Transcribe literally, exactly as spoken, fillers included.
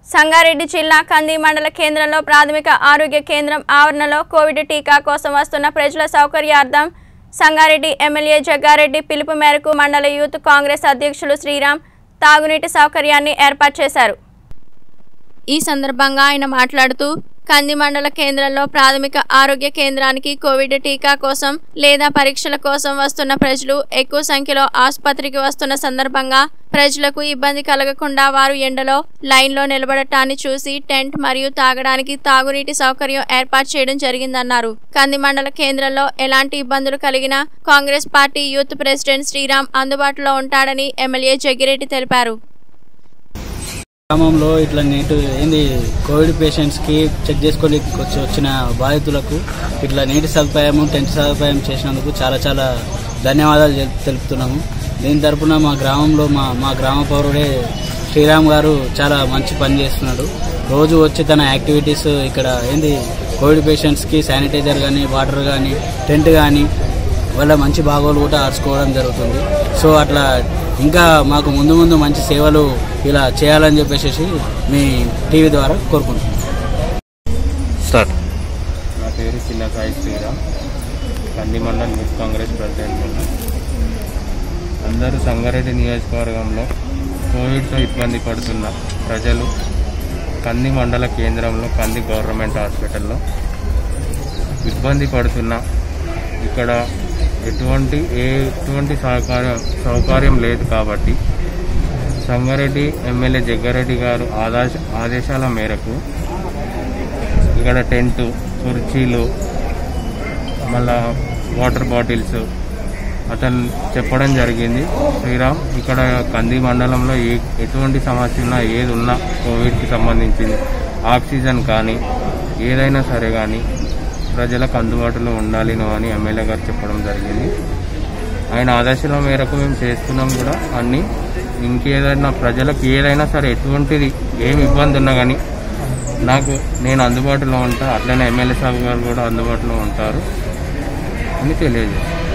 సంగారెడ్డి జిల్లా కంది మండల కేంద్రంలో ప్రాథమిక ఆరోగ్య కేంద్రం ఆవరణలో కోవిడ్ టీకా కోసం వస్తున్న ప్రజల సౌకర్యార్థం సంగారెడ్డి ఎమ్మెల్యే జగ్గారెడ్డి పిలుపు మేరకు మండల యూత్ కాంగ్రెస్ అధ్యక్షులు శ్రీరామ్ తాగునీటి సౌకర్యాన్ని ఏర్పాటు చేశారు। ఈ సందర్భంగా ఆయన మాట్లాడుతూ కంది మండల కేంద్రంలో ప్రాథమిక ఆరోగ్య కేంద్రానికి కోవిడ్ టీకా కోసం లేదా పరీక్షల కోసం వస్తున్న ప్రజలు ఎక్కువ సంఖ్యలో ఆసుపత్రికి వస్తున్న సందర్భంగా ప్రజలకు ఇబ్బంది కలగకుండా వారు ఎండలో లైన్లో నిలబడటాన్ని చూసి టెంట్ మరియు తాగడానికి తాగునీటి సౌకర్యం ఏర్పాటు చేయడం జరిగిందన్నారు। కంది మండల కేంద్రంలో ఎలాంటి ఇబ్బందులు కలిగినా Congress party youth president Sriram అందుబాటులో ఉంటాడని ఎమ్మెల్యే జగ్గిరెడ్డి తెలిపారు। గ్రామంలో ఇట్లా నీటి ఏంది కోవిడ్ పేషెంట్స్కి చెక్ చేసుకొని వచ్చిన బాధితులకు ఇట్లా నీటి సదుపాయము టెంట్ సదుపాయం చేసినందుకు చాలా చాలా ధన్యవాదాలు తెలుపుతున్నాము। దీని తరపున మా గ్రామంలో మా మా గ్రామ పౌరుడే శ్రీరామ్ గారు చాలా మంచి పని చేస్తున్నాడు। రోజు వచ్చి తన యాక్టివిటీస్ ఇక్కడ ఏంది కోవిడ్ పేషెంట్స్కి శానిటైజర్ కానీ వాటర్ కానీ టెంట్ కానీ వాళ్ళ మంచి భాగోలు కూడా ఆర్చుకోవడం జరుగుతుంది। సో అట్లా ఇంకా మాకు ముందు ముందు మంచి సేవలు ఇలా చేయాలని చెప్పేసి మీ టీవీ ద్వారా కోరుకుంటున్నాం। స్టార్ట్। నా పేరు చిన్న సాయి శ్రీరామ్, కంది మండల యూత్ కాంగ్రెస్ ప్రెసిడెంట్। అందరూ సంగారెడ్డి నియోజకవర్గంలో కోవిడ్తో ఇబ్బంది పడుతున్న ప్రజలు కంది మండల కేంద్రంలో కంది గవర్నమెంట్ హాస్పిటల్లో ఇబ్బంది పడుతున్న ఇక్కడ ఎటువంటి ఎటువంటి సహకారం సౌకర్యం లేదు కాబట్టి సంగారెడ్డి ఎమ్మెల్యే జగ్గారెడ్డి గారు ఆదేశ ఆదేశాల మేరకు ఇక్కడ టెంటు కుర్చీలు మళ్ళా వాటర్ బాటిల్స్ అతను చెప్పడం జరిగింది। శ్రీరామ్ ఇక్కడ కంది మండలంలో ఏ ఎటువంటి సమస్య ఉన్నా ఏది ఉన్నా కోవిడ్కి సంబంధించింది ఆక్సిజన్ కానీ ఏదైనా సరే కానీ ప్రజలకు అందుబాటులో ఉండాలి అని ఎమ్మెల్యే గారు చెప్పడం జరిగింది। ఆయన ఆదేశాల మేరకు మేము చేస్తున్నాం కూడా అన్నీ। ఇంకేదైనా ప్రజలకు ఏదైనా సరే ఎటువంటిది ఏమి ఇబ్బంది ఉన్నా కానీ నాకు నేను అందుబాటులో ఉంటా, అట్లనే ఎమ్మెల్యే సాబ్ గారు కూడా అందుబాటులో ఉంటారు అని తెలియజేస్తాను।